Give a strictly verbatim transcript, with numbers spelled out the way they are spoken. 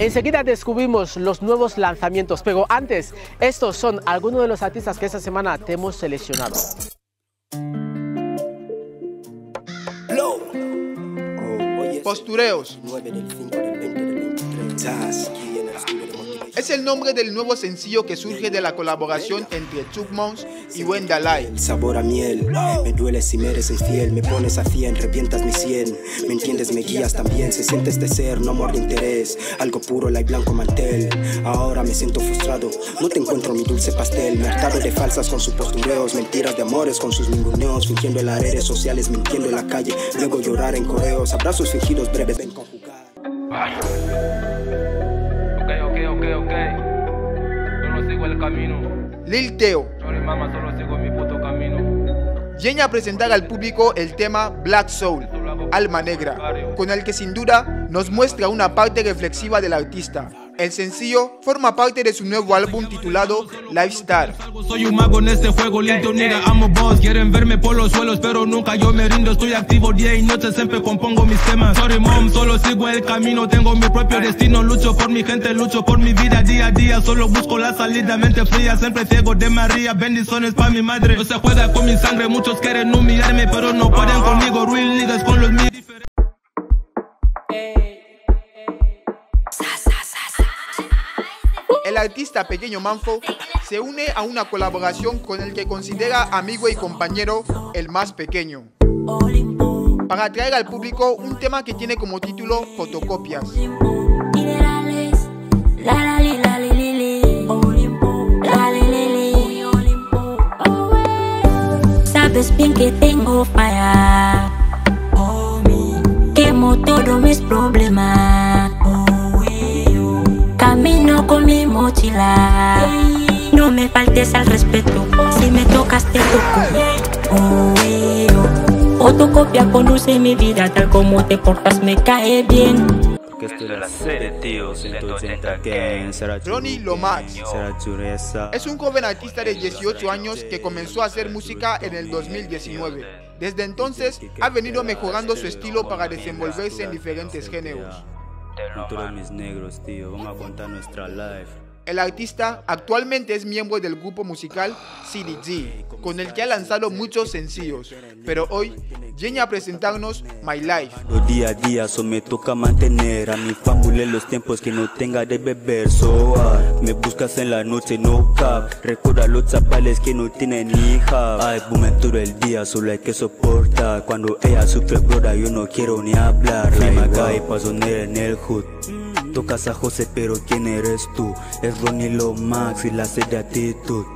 Enseguida descubrimos los nuevos lanzamientos, pero antes, estos son algunos de los artistas que esta semana te hemos seleccionado. Postureos es el nombre del nuevo sencillo que surge de la colaboración entre Chupmons y Wendalay. El sabor a miel, me duele si me eres infiel, me pones a cien, revientas mi cien, me entiendes, me guías también, se siente este ser, no amor de interés, algo puro, la y blanco mantel, ahora me siento frustrado, no te encuentro mi dulce pastel, me hartado de falsas con sus postureos, mentiras de amores con sus ninguneos, fingiendo en las redes sociales, mintiendo en la calle, luego llorar en correos, abrazos fingidos breves, ven conjugar. Lil Teo viene a presentar al público el tema Black Soul, Alma Negra, con el que sin duda nos muestra una parte reflexiva del artista. El sencillo forma parte de su nuevo álbum titulado Lifestyle. Soy un mago en este juego, lindo nigga, amo boss. Quieren verme por los suelos, pero nunca yo me rindo. Estoy activo día y noche, siempre compongo mis temas. Sorry mom, solo sigo el camino, tengo mi propio destino. Lucho por mi gente, lucho por mi vida día a día. Solo busco la salida, mente fría, siempre ciego de María. Bendiciones para mi madre. No se juega con mi sangre, muchos quieren humillarme, pero no pueden conmigo. Real niggas con los míos. El artista Pequeño Manfo se une a una colaboración con el que considera amigo y compañero El Más Pequeño, para traer al público un tema que tiene como título Fotocopias. Sabes bien que tengo falla, quemo todos mis problemas. Camino con mi mochila, no me faltes al respeto, si me tocas te toco. Oh, eh, oh. Fotocopia conduce mi vida, tal como te portas me cae bien. Ronnie Lomax es un joven artista de dieciocho años que comenzó a hacer música en el dos mil diecinueve. Desde entonces ha venido mejorando su estilo para desenvolverse en diferentes géneros. Mis negros, tío, vamos a contar nuestra life. El artista actualmente es miembro del grupo musical C D G, con el que ha lanzado muchos sencillos, pero hoy viene a presentarnos My Life. Día a día so me toca mantener a mi familia en los tiempos que no tenga de beber. So hard, me buscas en la noche, no cap. Recuerda los zapales que no tienen hija. Ay, boom, todo el día solo hay que soportar. Cuando ella sufre, broda, yo no quiero ni hablar. La maga y pasonera en el hood. Tocas a José, pero ¿quién eres tú? Es Ronnie Lomax y la sed de actitud.